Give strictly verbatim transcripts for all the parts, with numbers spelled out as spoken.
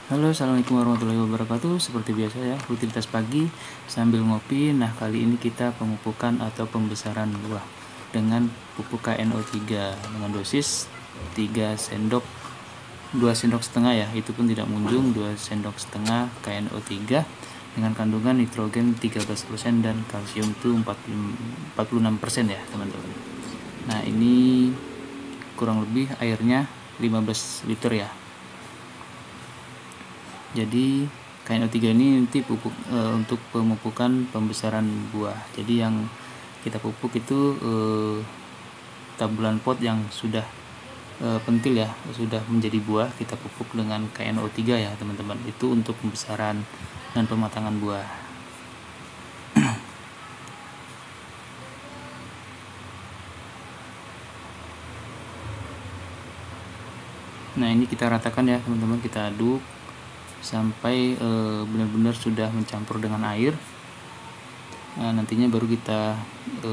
Halo, assalamualaikum warahmatullahi wabarakatuh. Seperti biasa ya, rutinitas pagi sambil ngopi. Nah, kali ini kita pemupukan atau pembesaran buah dengan pupuk K N O tiga dengan dosis tiga sendok, dua sendok setengah ya. Itu pun tidak munjung, dua sendok setengah K N O tiga dengan kandungan nitrogen tiga belas persen dan kalsium itu empat puluh enam persen ya, teman-teman. Nah, ini kurang lebih airnya lima belas liter ya. Jadi K N O tiga ini nanti pupuk e, untuk pemupukan pembesaran buah. Jadi yang kita pupuk itu e, tabulan pot yang sudah e, pentil ya, sudah menjadi buah, kita pupuk dengan K N O tiga ya teman-teman. Itu untuk pembesaran dan pematangan buah. Nah, ini kita ratakan ya teman-teman, kita aduk sampai e, benar-benar sudah mencampur dengan air. Nah, nantinya baru kita e,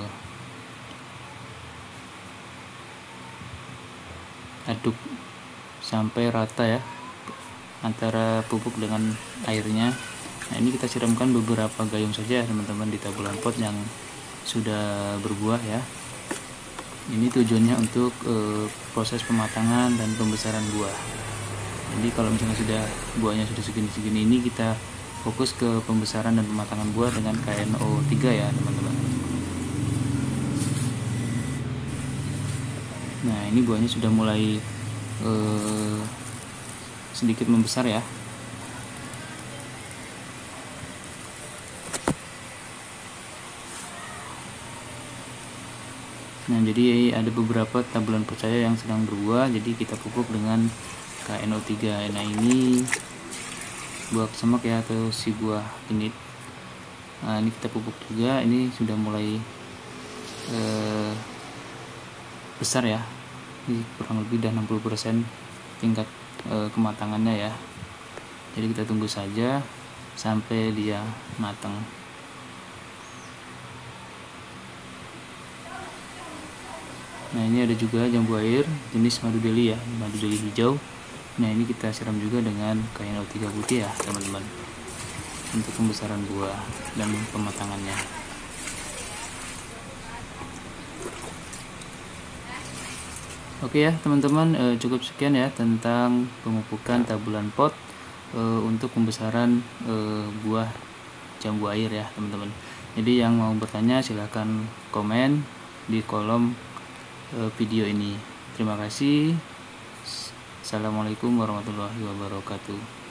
aduk sampai rata ya antara pupuk dengan airnya. Nah, ini kita siramkan beberapa gayung saja teman-teman di tabulan pot yang sudah berbuah ya. Ini tujuannya untuk e, proses pematangan dan pembesaran buah. Jadi kalau misalnya sudah buahnya sudah segini-segini, ini kita fokus ke pembesaran dan pematangan buah dengan K N O tiga ya teman-teman. Nah, ini buahnya sudah mulai eh, sedikit membesar ya. Nah, jadi ada beberapa tabulan percaya yang sedang berbuah, jadi kita pupuk dengan K N O tiga. Nah, ini buah kesemak ya, atau si buah genit. Nah, ini kita pupuk juga, ini sudah mulai eh, besar ya. Ini kurang lebih udah enam puluh persen tingkat e, kematangannya ya. Jadi kita tunggu saja sampai dia matang. Nah, ini ada juga jambu air jenis madu deli ya, madu deli hijau. Nah, ini kita siram juga dengan K N O tiga putih ya teman-teman, untuk pembesaran buah dan pematangannya. Oke ya teman-teman, e, cukup sekian ya tentang pemupukan tabulan pot e, untuk pembesaran e, buah jambu air ya teman-teman. Jadi yang mau bertanya silahkan komen di kolom e, video ini. Terima kasih. Assalamualaikum warahmatullahi wabarakatuh.